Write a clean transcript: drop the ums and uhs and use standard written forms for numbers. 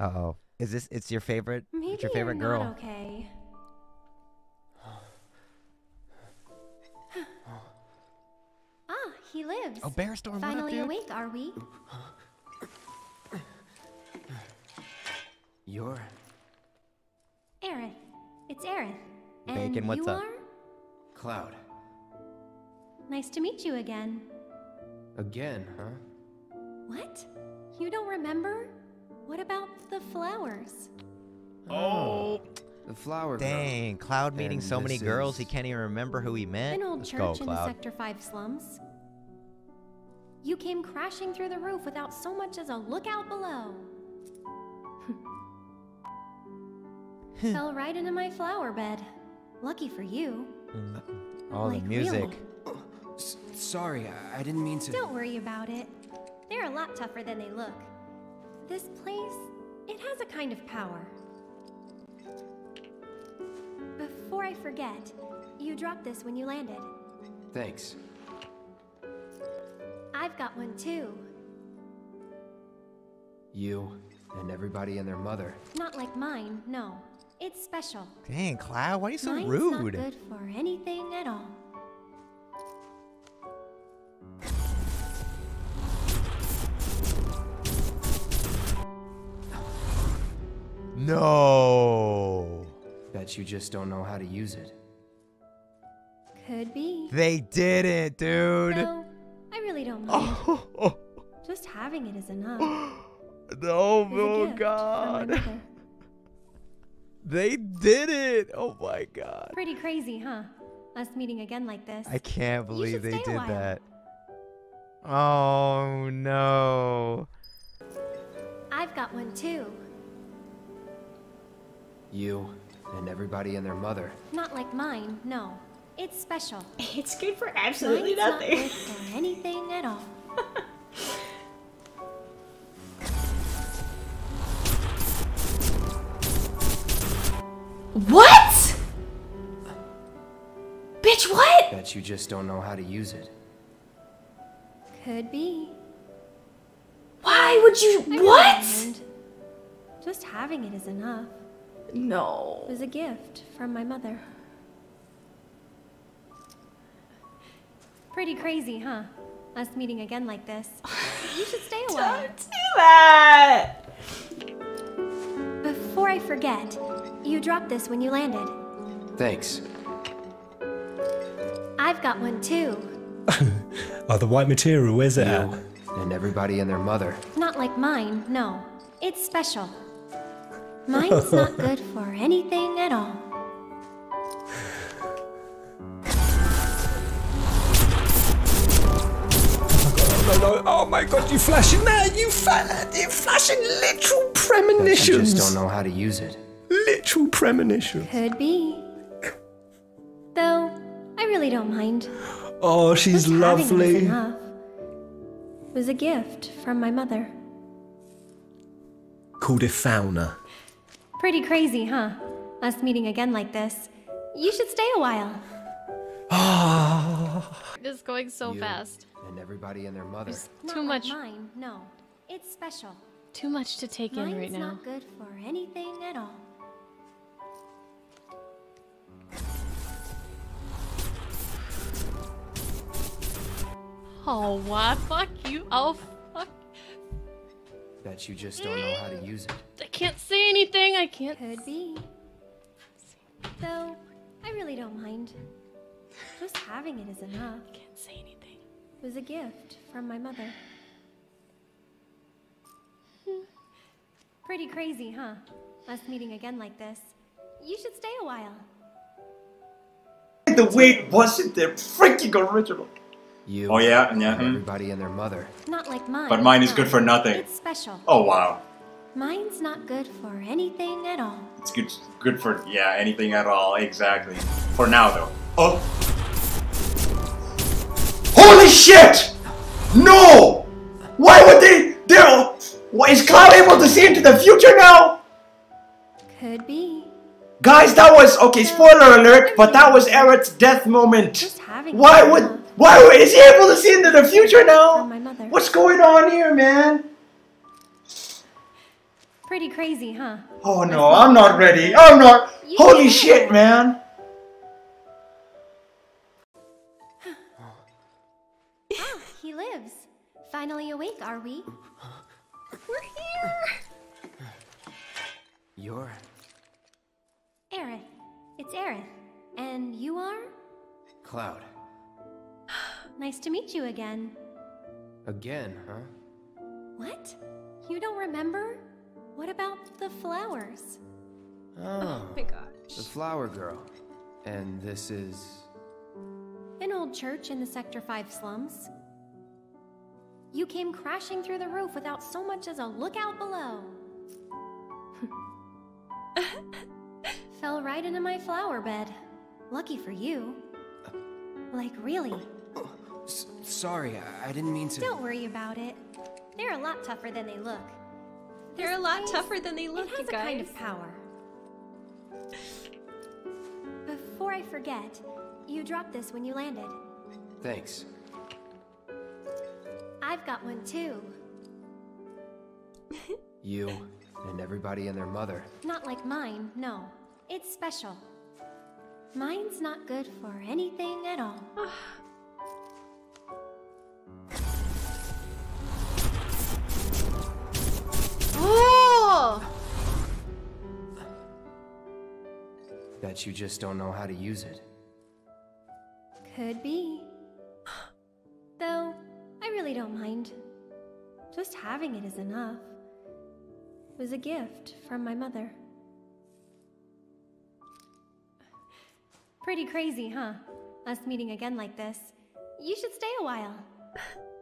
Uh-oh. Is this, it's your favorite? Maybe it's your favorite girl. Not okay. Ah, he lives. Oh, Bearstorm, Finally what up, dude? awake, are we? You're... Aerith. It's Aerith. Bacon, And what's you up? are? Cloud. Nice to meet you again. Again, huh? What? You don't remember? What about the flowers? Oh! The flower girl. Dang, Cloud meeting And so many this girls, is- he can't even remember who he met. An old Let's go, church in the Cloud. Sector 5 slums. You came crashing through the roof without so much as a lookout below. Fell right into my flower bed. Lucky for you. All the Like, music. really. Sorry, I didn't mean to... Don't worry about it. They're a lot tougher than they look. This place, it has a kind of power. Before I forget, you dropped this when you landed. Thanks. I've got one too. You and everybody and their mother. Not like mine, no. It's special. Dang, Cloud, why are you so Mine's rude? not good for anything at all. No. Bet you just don't know how to use it. Could be. They did it, dude. No, I really don't mind. Oh, Just having it is enough. no, It's a oh gift from God. my mother. They did it. Oh my God. Pretty crazy, huh? Us meeting again like this. I can't You believe should they stay a did while. that. Oh no. I've got one too. You and everybody and their mother. Not like mine, no. It's special. It's good for absolutely Mine's nothing. not good for anything at all. What? Bitch, what? Bet you just don't know how to use it. Could be. Why would you? I really What? don't mind. Just having it is enough. No. It was a gift from my mother. Pretty crazy, huh? Us meeting again like this. You should stay a while. Don't do that. Before I forget, you dropped this when you landed. Thanks. I've got one too. Oh, the white material, where's it at? You and everybody and their mother. Not like mine, no. It's special. Mine's not good for anything at all. No, oh my God, you flashing that? You flashing literal Bet you premonitions. just don't know how to use it. Literal premonition. Could be. Though, I really don't mind. Oh, she's Just having it is lovely. enough. It was a gift from my mother. Called it fauna. Pretty crazy, huh? Us meeting again like this. You should stay a while. Ah. This is going so You fast. and everybody and their mother. Not Too like much. mine, no. It's special. Too much to take in Mine's right now. not good for anything at all. Oh, what? Fuck you. Oh, fuck. Bet you just don't know how to use it. I can't say anything. I can't. Could be. Though, I really don't mind. Just having it is enough. Can't say anything. It was a gift from my mother. Pretty crazy, huh? Us meeting again like this. You should stay a while. The weight wasn't the freaking original. You Oh yeah, and yeah. everybody and their mother. Not like mine. But mine is no. good for nothing. It's special. Oh wow, Mine's not good for anything at all. it's good for yeah anything at all. Exactly. For now though. Oh. Holy shit! No! Why would they? They're. What, is Cloud able to see into the future now? Could be. Guys, that was okay. Spoiler alert! But that was Aerith's death moment. Just having Why it would? enough. Is he able to see into the future From now? my mother. What's going on here, man? Pretty crazy, huh? Oh no, I'm not ready. I'm not. You Holy can. shit, man. Ah, he lives. Finally awake, are we? We're here. You're... Aerith. It's Aerith. And you are? Cloud. Nice to meet you again. Again, huh? What? You don't remember? What about the flowers? Oh, Oh my gosh. the flower girl. And this is... An old church in the Sector 5 slums. You came crashing through the roof without so much as a look out below. Fell right into my flower bed. Lucky for you. Like, really. Sorry, I didn't mean to... Don't worry about it. They're a lot tougher than they look. They're This a lot place, tougher than they look, it has you a kind guys. of power. Before I forget, you dropped this when you landed. Thanks. I've got one too. You and everybody and their mother. Not like mine, no. It's special. Mine's not good for anything at all. Oh! Bet you just don't know how to use it. Could be. Though, I really don't mind. Just having it is enough. It was a gift from my mother. Pretty crazy, huh? Us meeting again like this. You should stay a while.